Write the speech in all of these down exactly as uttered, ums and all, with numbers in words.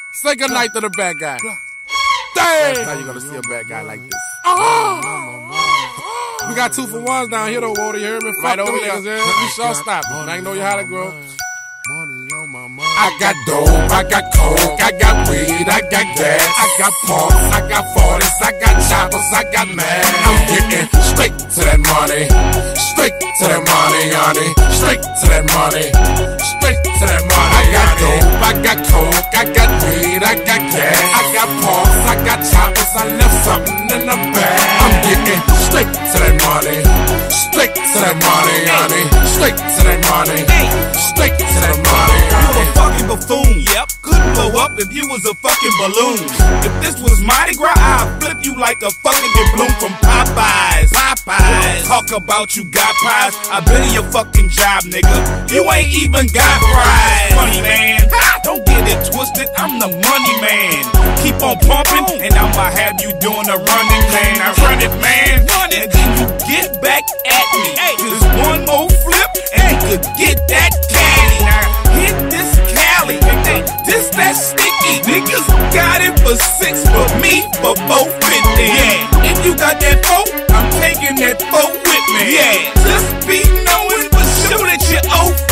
Say goodnight to the bad guy. Dang! That's how you gonna see a bad guy like this. Oh! We got two for ones down here though, Wody. You hear me? Right over there. We sure stop. I ain't know you how to grow. I got dope, I got coke, I got weed, I got gas, I got pumps, I got forties, I got choppers, I got mad. I'm getting straight to that money, straight to that money, honey, straight to that money, straight to that money. I got dope, I got coke, I got weed, I got gas, I got pumps, I got choppers, I left something in the bag. I'm getting straight to that money, straight to that money, honey, straight to that money, straight to that money. You a fucking buffoon, yep. Couldn't blow up if you was a fucking balloon. If this was Mardi Gras, I'd flip you like a fucking bloom from Popeyes. Popeyes. Talk about you got pies. I've been in your fucking job, nigga. You ain't even got fries. Money man, ha! Don't get it twisted. I'm the money man. Keep on pumping, and I'ma have you doing the running man. I run it, man. Run it, and then you get back at me. Just one more flip, and you could get that caddy. Now hit this Cali, this that sticky. Niggas got it for six, but me for four fifty. Yeah, if you got that four, I'm taking that four with me. Yeah, just be knowing for sure that you owe fifty.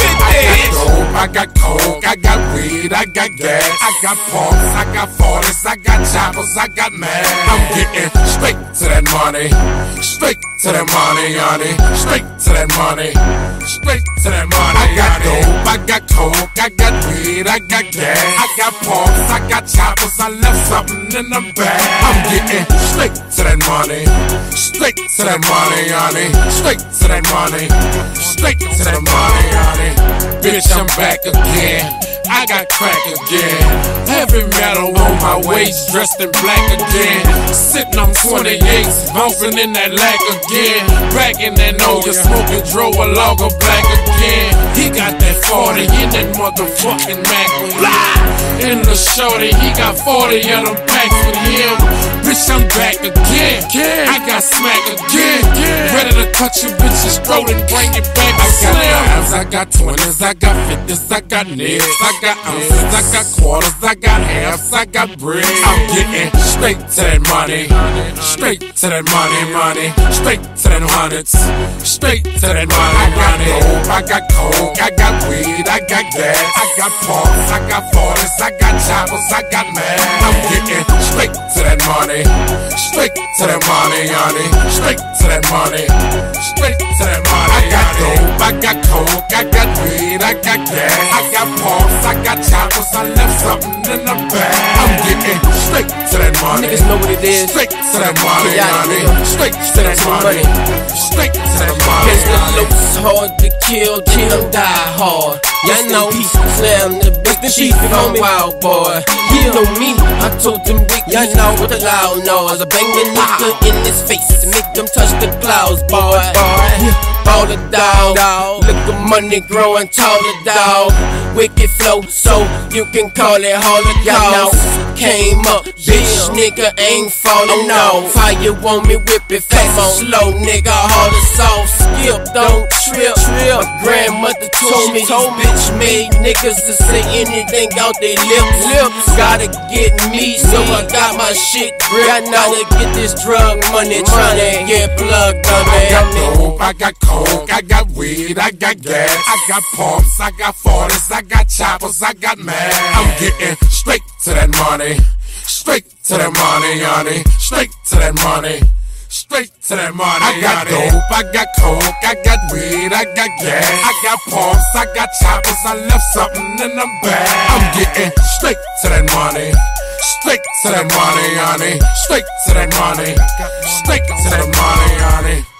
I got coke, I got weed, I got gas, I got pumps, I got forties, I got choppers, I got mad. I'm getting straight to that money, straight to that money, honey, straight to that money, straight to that money. I got dope, I got coke, I got weed, I got gas, I got pumps, I got choppers, I left something in the bag. I'm getting straight to that money, straight to that money, honey, straight to that money, straight to that money, honey. Bitch, I'm back again. I got crack again. Heavy metal on my waist, dressed in black again. Sitting on twenty-eights, bouncing in that lack again. Back in that Noga, smoking drove a logger black again. He got that forty in that motherfucking Mac. In the shorty, he got forty of them packs with him. Bitch, I'm back again. I got smack again. Ready to cut your bitch's throat and bring it back. I got fives, I got twenties, I got fifties, I got nibs, I got ounces, I got quarters, I got halves, I got bricks. I'm getting straight to that money, straight to that money, money, straight to that hundreds, straight to that money. I got dope, I got coke, I got weed, I got gas, I got pumps, I got forties, I got choppers, I got mad. I'm getting straight to that money, straight to that money, honey, straight to that money, straight to that money. I got dope, I got coke, I got weed, I got gas, I got pumps, I got choppers, I left something in the bag. I'm getting straight to that money. Niggas know what it is. Straight to that money, honey. Straight to that money. Straight to that money. Cause the loot's hard to kill, kill, die hard. Y'all know, slam the bitch, the chief, I'm wild boy. You know me, I told them big, y'all know what the loud noise. I bang the nigga in his face and make them touch the clouds, boy. All the dog, look the money growing taller, dog. Wicked flow, so you can call it Holocaust. Came up, bitch, nigga ain't falling off. How you want me whip it fast and slow, nigga? All the sauce, skip, don't trip. My grandmother told me these bitch made niggas to say anything out their lips. Lips gotta get me, so I got my shit grip. I know to get this drug money, tryna get plugged up. I got dope, I got coke, I got weed, I got gas, I got pumps, I got forties, I got choppers, I got mad. I'm getting straight to that money, straight to that money, honey, straight to that money, straight to that money. I got dope, I got coke, I got weed, I got gas, I got pumps, I got choppers, I left something in the bag. I'm getting straight to that money, straight to that money, honey, straight to that money, straight to that money, honey.